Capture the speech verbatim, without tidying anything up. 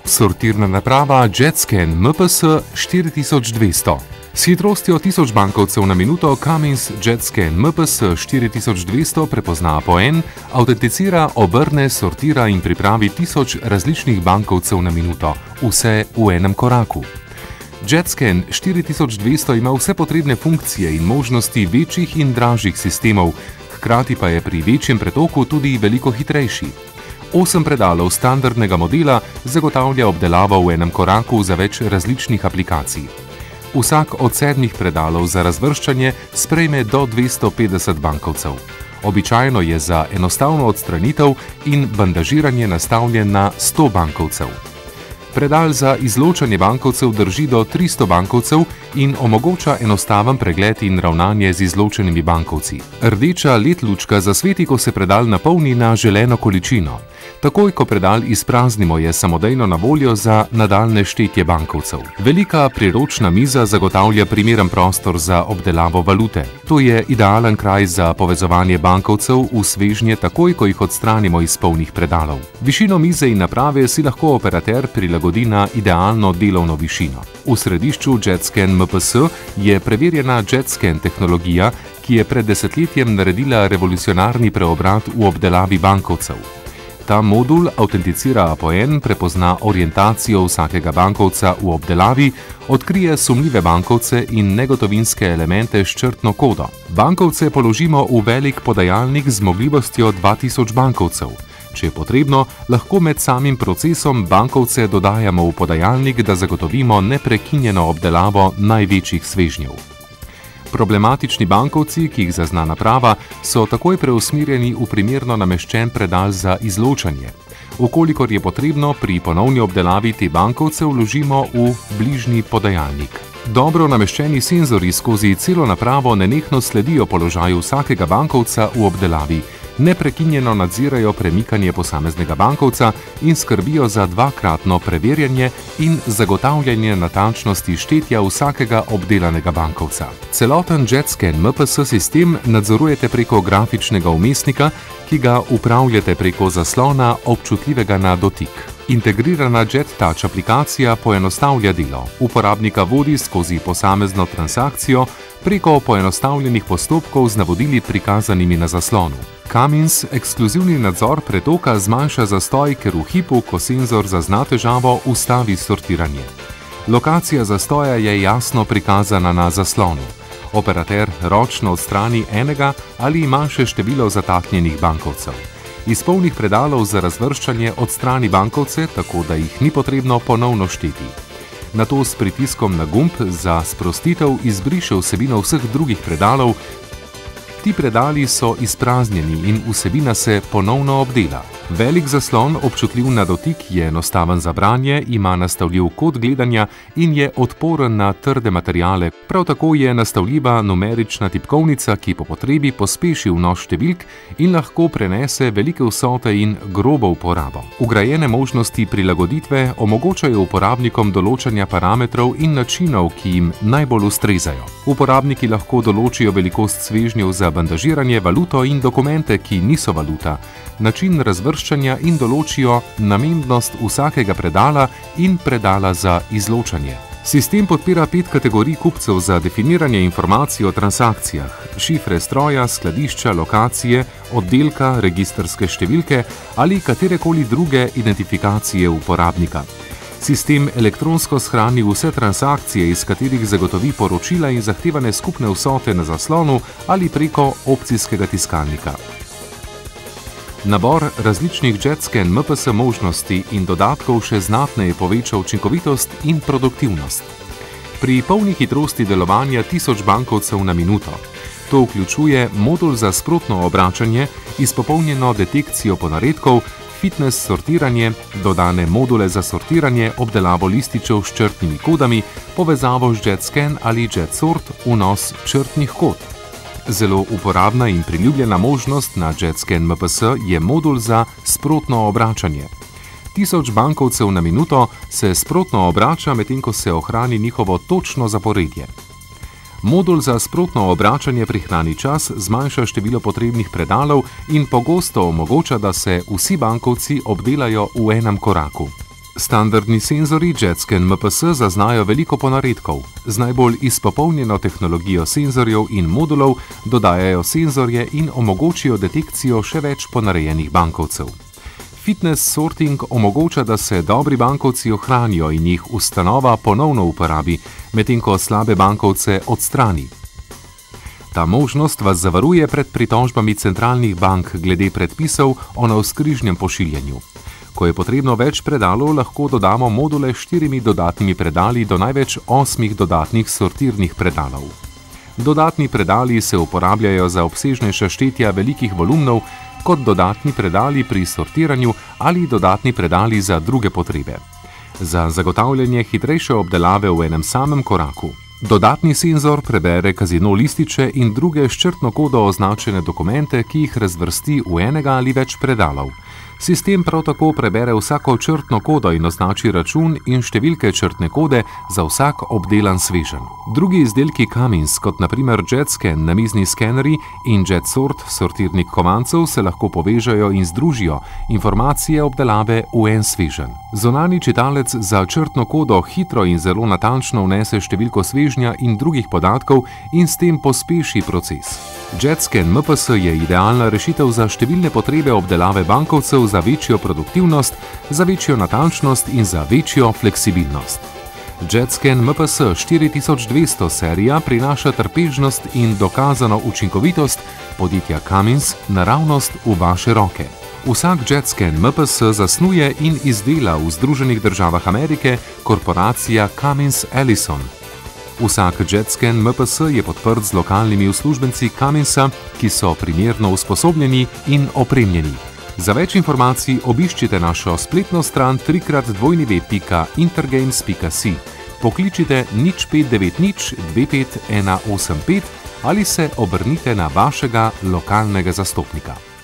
Sortirna naprava JetScan M P S štiri tisoč dvesto. S hitrostjo tisoč bankovcev na minuto Cummins JetScan M P S štiri tisoč dvesto prepozna poen, autenticira, obrne, sortira in pripravi tisoč različnih bankovcev na minuto, vse v enem koraku. JetScan štiri tisoč dvesto ima vse potrebne funkcije in možnosti večjih in dražjih sistemov, hkrati pa je pri večjem pretoku tudi veliko hitrejši. Osem predalov standardnega modela zagotavlja obdelavo v enem koraku za več različnih aplikacij. Vsak od sedmih predalov za razvrščanje sprejme do dvesto petdeset bankovcev. Običajno je za enostavno odstranitev in bandažiranje nastavljen na sto bankovcev. Predal za izločanje bankovcev drži do tristo bankovcev in omogoča enostaven pregled in ravnanje z izločenimi bankovci. Rdeča L E D lučka zasveti, ko se predal napolni na želeno količino. Takoj, ko predal izpraznimo, je samodejno na voljo za nadaljnje štetje bankovcev. Velika priročna miza zagotavlja primeren prostor za obdelavo valute. To je idealen kraj za povezovanje bankovcev v svežnje takoj, ko jih odstranimo iz polnih predalov. Višino mize in naprave si lahko operater prilagodi na idealno delovno višino. V središču JetScan M P S je preverjena JetScan tehnologija, ki je pred desetletjem naredila revolucionarni preobrat v obdelavi bankovcev. Ta modul autenticira poen, prepozna orientacijo vsakega bankovca v obdelavi, odkrije sumljive bankovce in negotovinske elemente s črtno kodo. Bankovce položimo v velik podajalnik z zmogljivostjo dva tisoč bankovcev. Če je potrebno, lahko med samim procesom bankovce dodajamo v podajalnik, da zagotovimo neprekinjeno obdelavo največjih svežnjev. Problematični bankovci, ki jih zazna naprava, so takoj preusmerjeni v primerno nameščen predal za izločanje. Vkolikor je potrebno, pri ponovni obdelavi te bankovce vložimo v bližnji podajalnik. Dobro nameščeni senzorji skozi celo napravo nenehno sledijo položaju vsakega bankovca v obdelavi, neprekinjeno nadzirajo premikanje posameznega bankovca in skrbijo za dvakratno preverjanje in zagotavljanje natančnosti štetja vsakega obdelanega bankovca. Celoten JetScan M P S sistem nadzorujete preko grafičnega vmesnika, ki ga upravljate preko zaslona, občutljivega na dotik. Integrirana JetTouch aplikacija poenostavlja delo. Uporabnika vodi skozi posamezno transakcijo preko poenostavljenih postopkov z navodili prikazanimi na zaslonu. Cummins ekskluzivni nadzor pretoka zmanjša zastoj, ker v hipu, ko senzor zazna težavo, ustavi sortiranje. Lokacija zastoja je jasno prikazana na zaslonu. Operater ročno odstrani enega ali manjše število zataknjenih bankovcev. Iz polnih predalov za razvrščanje odstrani bankovce, tako da jih ni potrebno ponovno šteti. Nato s pritiskom na gumb za sprostitev izbriše vsebino vseh drugih predalov. Ti predali so izpraznjeni in vsebina se ponovno obdela. Velik zaslon, občutljiv na dotik, je enostaven za branje, ima nastavljiv kod gledanja in je odporen na trde materiale. Prav tako je nastavljiva numerična tipkovnica, ki po potrebi pospeši vnos številk in lahko prenese velike vsote in grobo uporabo. Vgrajene možnosti prilagoditve omogočajo uporabnikom določanja parametrov in načinov, ki jim najbolj ustrezajo. Uporabniki lahko določijo velikost svežnjev za bandažiranje, valuto in dokumente, ki niso valuta, način razvrščanja in določijo namembnost vsakega predala in predala za izločanje. Sistem podpira pet kategorij kupcev za definiranje informacij o transakcijah, šifre stroja, skladišča, lokacije, oddelka, registrske številke ali katerekoli druge identifikacije uporabnika. Sistem elektronsko shrani vse transakcije, iz katerih zagotovi poročila in zahtevane skupne vsote na zaslonu ali preko opcijskega tiskalnika. Nabor različnih JetScan M P S možnosti in dodatkov še znatneje poveča učinkovitost in produktivnost. Pri polni hitrosti delovanja tisoč bankovcev na minuto. To vključuje modul za sprotno obračanje, izpopolnjeno detekcijo ponaredkov, fitness sortiranje, dodane module za sortiranje, obdelavo lističev s črtnimi kodami, povezavo z JetScan ali JetSort, vnos črtnih kod. Zelo uporabna in priljubljena možnost na JetScan M P S je modul za sprotno obračanje. Tisoč bankovcev na minuto se sprotno obrača, medtem ko se ohrani njihovo točno zaporedje. Modul za sprotno obračanje prihrani čas, zmanjša število potrebnih predalov in pogosto omogoča, da se vsi bankovci obdelajo v enem koraku. Standardni senzorji JetScan M P S zaznajo veliko ponaredkov. Z najbolj izpopolnjeno tehnologijo senzorjev in modulov dodajajo senzorje in omogočijo detekcijo še več ponarejenih bankovcev. Fitness sorting omogoča, da se dobri bankovci ohranijo in jih ustanova ponovno uporabi, medtem ko slabe bankovce odstrani. Ta možnost vas zavaruje pred pritožbami centralnih bank glede predpisov o navzkrižnem pošiljanju. Ko je potrebno več predalov, lahko dodamo module s štirimi dodatnimi predali do največ osmih dodatnih sortirnih predalov. Dodatni predali se uporabljajo za obsežnejša štetja velikih volumnov, kot dodatni predali pri sortiranju ali dodatni predali za druge potrebe. Za zagotavljanje hitrejše obdelave v enem samem koraku. Dodatni senzor prebere kazino lističe in druge s črtno kodo označene dokumente, ki jih razvrsti v enega ali več predalov. Sistem prav tako prebere vsako črtno kodo in označi račun in številke črtne kode za vsak obdelan sveženj. Drugi izdelki Cummins, kot na primer JetScan namizni skeneri in JetSort sortirnik kovancev, se lahko povežejo in združijo informacije obdelave v en sveženj. Zunanji čitalec za črtno kodo hitro in zelo natančno vnese številko svežnja in drugih podatkov in s tem pospeši proces. JetScan M P S je idealna rešitev za številne potrebe obdelave bankovcev, za večjo produktivnost, za večjo natančnost in za večjo fleksibilnost. JetScan M P S štiri tisoč dvesto serija prinaša trpežnost in dokazano učinkovitost podjetja Cummins naravnost v vaše roke. Vsak JetScan M P S zasnuje in izdela v Združenih državah Amerike korporacija Cummins Allison. Vsak JetScan M P S je podprt z lokalnimi uslužbenci Cumminsa, ki so primerno usposobljeni in opremljeni. Za več informacij obiščite našo spletno stran tri krat w pika intergames pika si, pokličite nič pet devet nič dve pet ena osem pet ali se obrnite na vašega lokalnega zastopnika.